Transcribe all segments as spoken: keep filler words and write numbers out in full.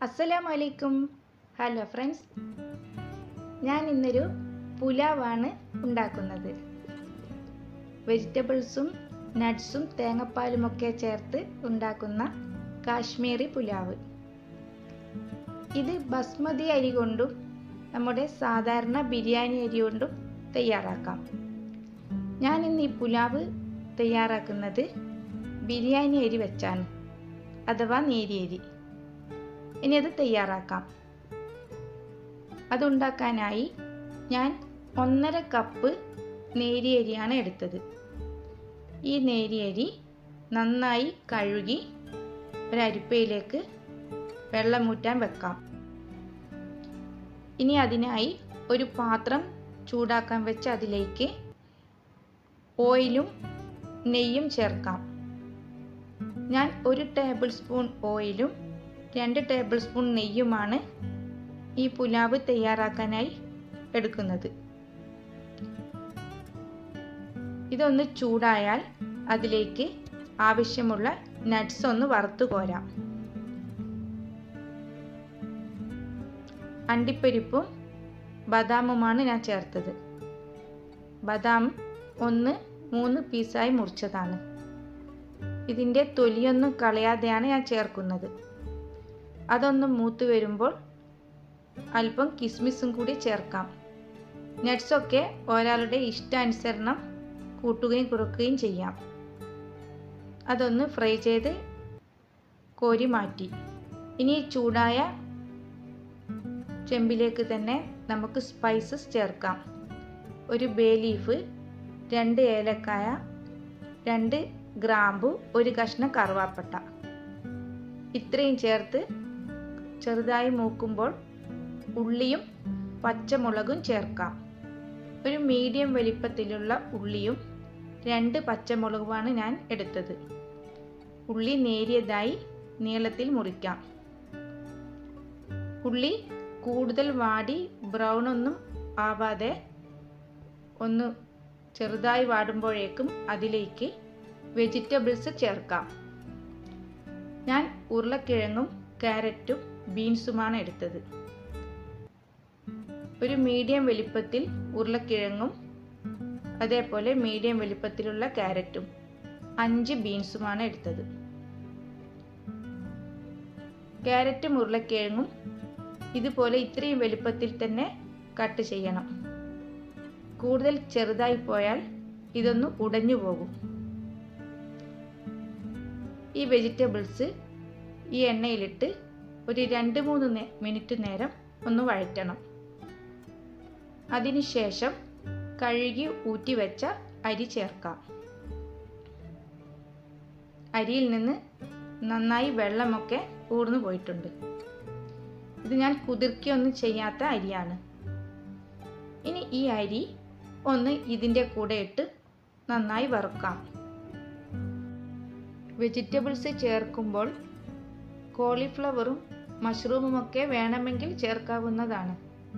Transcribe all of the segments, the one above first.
അസ്സലാമു അലൈക്കും. Hello friends, ഞാൻ ഇന്നൊരു പുലാവാണ് ഉണ്ടാക്കുന്നത്. വെജിറ്റബിൾസും നട്ട്സും തേങ്ങാപ്പാലുമൊക്കെ ചേർത്ത് ഉണ്ടാക്കുന്ന കാശ്മീരി പുലാവ്. ഇത് ബസ്മതി അരി കൊണ്ടും നമ്മുടെ സാധാരണ ബിരിയാണി അരി കൊണ്ടും തയ്യാറാക്കാം. ഞാൻ ഇന്ന് ഈ പുലാവ് തയ്യാറാക്കുന്നത് ബിരിയാണി അരി വെച്ചാണ്, അഥവാ നേരിയരി. ഇനി അത് തയ്യാറാക്കാം. അതുണ്ടാക്കാനായി ഞാൻ ഒന്നര കപ്പ് നേരിയരിയാണ് എടുത്തത്. ഈ നേരിയരി നന്നായി കഴുകി ഒരരിപ്പയിലേക്ക് വെള്ളമൂറ്റാൻ വെക്കാം. ഇനി അതിനായി ഒരു പാത്രം ചൂടാക്കാൻ വെച്ച് അതിലേക്ക് ഓയിലും നെയ്യും ചേർക്കാം. ഞാൻ ഒരു ടേബിൾ സ്പൂൺ ഓയിലും രണ്ട് ടേബിൾ സ്പൂൺ നെയ്യുമാണ് ഈ പുലാവ് തയ്യാറാക്കാനായി എടുക്കുന്നത്. ഇതൊന്ന് ചൂടായാൽ അതിലേക്ക് ആവശ്യമുള്ള നട്ട്സ് ഒന്ന് വറുത്തു കോരാം. അണ്ടിപ്പരിപ്പും ബദാമുമാണ് ഞാൻ ചേർത്തത്. ബദാം ഒന്ന് മൂന്ന് പീസായി മുറിച്ചതാണ്. ഇതിൻ്റെ തൊലിയൊന്നും കളയാതെയാണ് ഞാൻ ചേർക്കുന്നത്. അതൊന്ന് മൂത്ത് വരുമ്പോൾ അല്പം കിസ്മിസും കൂടി ചേർക്കാം. നട്ട്സൊക്കെ ഒരാളുടെ ഇഷ്ടാനുസരണം കൂട്ടുകയും കുറയ്ക്കുകയും ചെയ്യാം. അതൊന്ന് ഫ്രൈ ചെയ്ത് കോരി മാറ്റി. ഇനി ചൂടായ ചെമ്പിലേക്ക് തന്നെ നമുക്ക് സ്പൈസസ് ചേർക്കാം. ഒരു ബേ ലീഫ്, രണ്ട് ഏലക്കായ, രണ്ട് ഗ്രാമ്പു, ഒരു കഷ്ണം കറുവാപ്പട്ട. ഇത്രയും ചേർത്ത് ചെറുതായി മൂക്കുമ്പോൾ ഉള്ളിയും പച്ചമുളകും ചേർക്കാം. ഒരു മീഡിയം വലിപ്പത്തിലുള്ള ഉള്ളിയും രണ്ട് പച്ചമുളകുമാണ് ഞാൻ എടുത്തത്. ഉള്ളി നേരിയതായി നീളത്തിൽ മുറിക്കാം. ഉള്ളി കൂടുതൽ വാടി ബ്രൗൺ ഒന്നും ആവാതെ ഒന്ന് ചെറുതായി വാടുമ്പോഴേക്കും അതിലേക്ക് വെജിറ്റബിൾസ് ചേർക്കാം. ഞാൻ ഉരുളക്കിഴങ്ങും ക്യാരറ്റും ബീൻസുമാണ് എടുത്തത്. ഒരു മീഡിയം വലിപ്പത്തിൽ ഉരുളക്കിഴങ്ങും അതേപോലെ മീഡിയം വലിപ്പത്തിലുള്ള ക്യാരറ്റും അഞ്ച് ബീൻസുമാണ് എടുത്തത്. ക്യാരറ്റും ഉരുളക്കിഴങ്ങും ഇതുപോലെ ഇത്രയും വലിപ്പത്തിൽ തന്നെ കട്ട് ചെയ്യണം. കൂടുതൽ ചെറുതായി പോയാൽ ഇതൊന്ന് ഉടഞ്ഞു പോകും. ഈ വെജിറ്റബിൾസ് ഈ എണ്ണയിലിട്ട് ഒരു രണ്ട് മൂന്ന് മിനിറ്റ് നേരം ഒന്ന് വഴറ്റണം. അതിനുശേഷം കഴുകി ഊറ്റി വെച്ച അരി ചേർക്കാം. അരിയിൽ നിന്ന് നന്നായി വെള്ളമൊക്കെ ഊർന്നു പോയിട്ടുണ്ട്. ഇത് ഞാൻ കുതിർക്കിയൊന്നും ചെയ്യാത്ത അരിയാണ്. ഇനി ഈ അരി ഒന്ന് ഇതിൻ്റെ കൂടെ ഇട്ട് നന്നായി വറുക്കാം. വെജിറ്റബിൾസ് ചേർക്കുമ്പോൾ കോളിഫ്ലവറും മഷ്റൂമുമൊക്കെ വേണമെങ്കിൽ ചേർക്കാവുന്നതാണ്.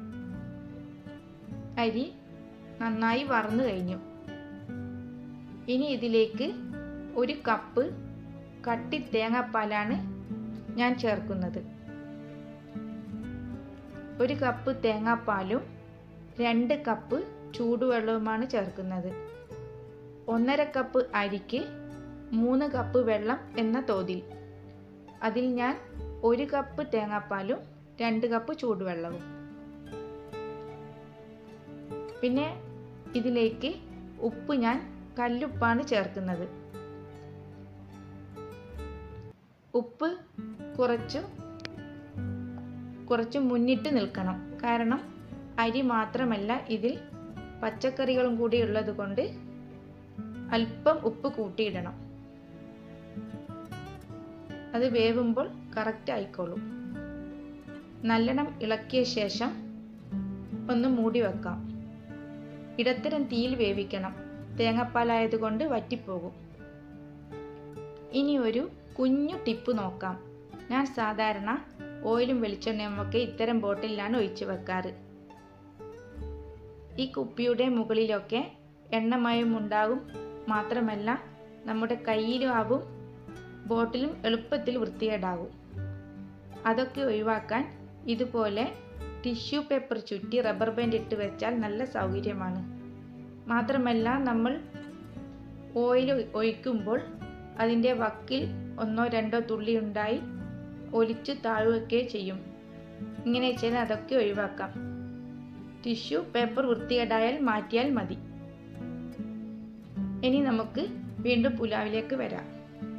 അരി നന്നായി വറന്നു കഴിഞ്ഞു. ഇനി ഇതിലേക്ക് ഒരു കപ്പ് കട്ടി തേങ്ങാപ്പാലാണ് ഞാൻ ചേർക്കുന്നത്. ഒരു കപ്പ് തേങ്ങാപ്പാലും രണ്ട് കപ്പ് ചൂടുവെള്ളവുമാണ് ചേർക്കുന്നത്. ഒന്നര കപ്പ് അരിക്ക് മൂന്ന് കപ്പ് വെള്ളം എന്ന തോതിൽ. അതിൽ ഞാൻ ഒരു കപ്പ് തേങ്ങാപ്പാലും രണ്ട് കപ്പ് ചൂടുവെള്ളവും. പിന്നെ ഇതിലേക്ക് ഉപ്പ് ഞാൻ കല്ലുപ്പാണ് ചേർക്കുന്നത്. ഉപ്പ് കുറച്ചു കുറച്ച് മുന്നിട്ട് നിൽക്കണം. കാരണം അരി മാത്രമല്ല, ഇതിൽ പച്ചക്കറികളും കൂടി ഉള്ളത് കൊണ്ട് അല്പം ഉപ്പ് കൂട്ടിയിടണം. അത് വേവുമ്പോൾ കറക്റ്റ് ആയിക്കോളും. നല്ലോണം ഇളക്കിയ ശേഷം ഒന്ന് മൂടി വെക്കാം. ഇടത്തരം തീയിൽ വേവിക്കണം. തേങ്ങാപ്പാലായതുകൊണ്ട് വറ്റിപ്പോകും. ഇനി ഒരു കുഞ്ഞു ടിപ്പ് നോക്കാം. ഞാൻ സാധാരണ ഓയിലും വെളിച്ചെണ്ണയും ഒക്കെ ഇത്തരം ബോട്ടിലാണ് ഒഴിച്ചു വെക്കാറ്. ഈ കുപ്പിയുടെ മുകളിലൊക്കെ എണ്ണമയം ഉണ്ടാകും. മാത്രമല്ല നമ്മുടെ കയ്യിലും ആവും, ബോട്ടിലും എളുപ്പത്തിൽ വൃത്തികേടാകും. അതൊക്കെ ഒഴിവാക്കാൻ ഇതുപോലെ ടിഷ്യൂ പേപ്പർ ചുറ്റി റബ്ബർ ബാൻഡ് ഇട്ട് വെച്ചാൽ നല്ല സൗകര്യമാണ്. മാത്രമല്ല നമ്മൾ ഓയിൽ ഒഴിക്കുമ്പോൾ അതിൻ്റെ വക്കിൽ ഒന്നോ രണ്ടോ തുള്ളി ഉണ്ടായി ഒലിച്ചു താഴുകയൊക്കെ ചെയ്യും. ഇങ്ങനെ ചെയ്താൽ അതൊക്കെ ഒഴിവാക്കാം. ടിഷ്യൂ പേപ്പർ വൃത്തികേടായാൽ മാറ്റിയാൽ മതി. ഇനി നമുക്ക് വീണ്ടും പുലാവിലേക്ക് വരാം.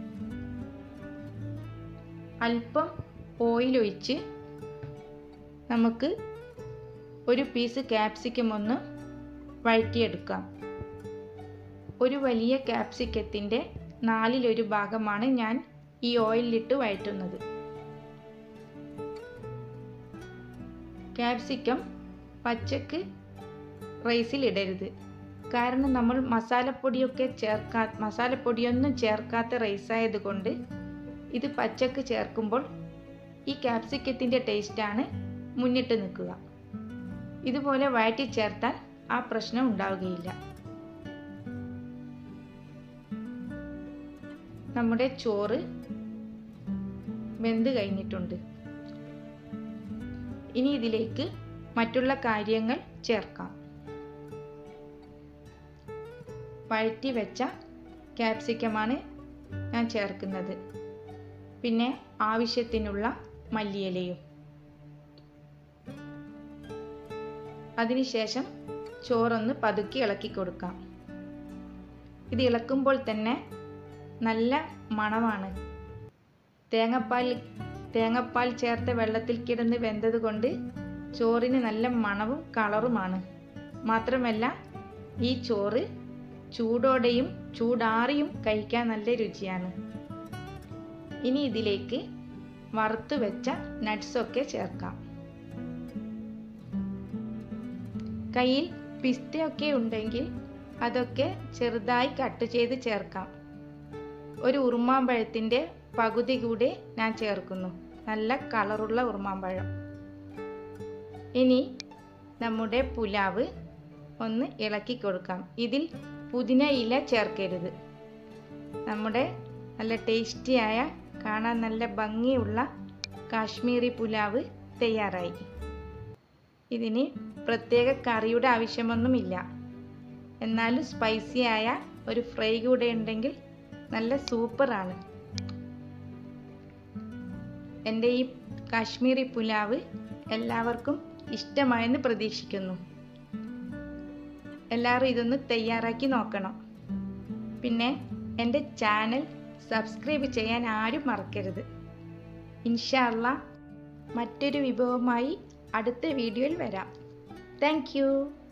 അല്പം ഓയിൽ ഒഴിച്ച് നമുക്ക് ഒരു പീസ് ക്യാപ്സിക്കം ഒന്ന് വഴറ്റിയെടുക്കാം. ഒരു വലിയ ക്യാപ്സിക്കത്തിൻ്റെ നാലിലൊരു ഭാഗമാണ് ഞാൻ ഈ ഓയിലിട്ട് വഴറ്റുന്നത്. ക്യാപ്സിക്കം പച്ചക്ക് റൈസിൽ ഇടരുത്. കാരണം നമ്മൾ മസാലപ്പൊടിയൊക്കെ ചേർക്കാ മസാലപ്പൊടിയൊന്നും ചേർക്കാത്ത റൈസായത് കൊണ്ട് ഇത് പച്ചക്ക് ചേർക്കുമ്പോൾ ഈ ക്യാപ്സിക്കത്തിൻ്റെ ടേസ്റ്റാണ് മുന്നിട്ട് നിൽക്കുക. ഇതുപോലെ വഴറ്റി ചേർത്താൽ ആ പ്രശ്നം ഉണ്ടാവുകയില്ല. നമ്മുടെ ചോറ് വെന്ത് കഴിഞ്ഞിട്ടുണ്ട്. ഇനി ഇതിലേക്ക് മറ്റുള്ള കാര്യങ്ങൾ ചേർക്കാം. വഴറ്റി വെച്ച ക്യാപ്സിക്കമാണ് ഞാൻ ചേർക്കുന്നത്. പിന്നെ ആവശ്യത്തിനുള്ള മല്ലിയിലയും. അതിനുശേഷം ചോറൊന്ന് പതുക്കി ഇളക്കി കൊടുക്കാം. ഇത് ഇളക്കുമ്പോൾ തന്നെ നല്ല മണമാണ്. തേങ്ങാപ്പാൽ തേങ്ങാപ്പാൽ ചേർത്ത വെള്ളത്തിൽ കിടന്ന് വെന്തത് കൊണ്ട് ചോറിന് നല്ല മണവും കളറുമാണ്. മാത്രമല്ല ഈ ചോറ് ചൂടോടെയും ചൂടാറിയും കഴിക്കാൻ നല്ല രുചിയാണ്. ഇനി ഇതിലേക്ക് വറുത്ത് വെച്ച നട്ട്സൊക്കെ ചേർക്കാം. കയ്യിൽ പിസ്തയൊക്കെ ഉണ്ടെങ്കിൽ അതൊക്കെ ചെറുതായി കട്ട് ചെയ്ത് ചേർക്കാം. ഒരു ഉറുമാമ്പഴത്തിൻ്റെ പകുതി കൂടി ഞാൻ ചേർക്കുന്നു. നല്ല കളറുള്ള ഉറുമാമ്പഴം. ഇനി നമ്മുടെ പുലാവ് ഒന്ന് ഇളക്കി കൊടുക്കാം. ഇതിൽ പുതിന ഇല ചേർക്കരുത്. നമ്മുടെ നല്ല ടേസ്റ്റിയായ കാണാൻ നല്ല ഭംഗിയുള്ള കാശ്മീരി പുലാവ് തയ്യാറായി. ഇതിന് പ്രത്യേക കറിയുടെ ആവശ്യമൊന്നുമില്ല. എന്നാലും സ്പൈസിയായ ഒരു ഫ്രൈ കൂടെ ഉണ്ടെങ്കിൽ നല്ല സൂപ്പറാണ്. എൻ്റെ ഈ കാശ്മീരി പുലാവ് എല്ലാവർക്കും ഇഷ്ടമായെന്ന് പ്രതീക്ഷിക്കുന്നു. എല്ലാവരും ഇതൊന്ന് തയ്യാറാക്കി നോക്കണം. പിന്നെ എൻ്റെ ചാനൽ സബ്സ്ക്രൈബ് ചെയ്യാൻ ആരും മറക്കരുത്. ഇൻഷാ അല്ലാഹ് മറ്റൊരു വിഭവമായി അടുത്ത വീഡിയോയിൽ വരാം. Thank U.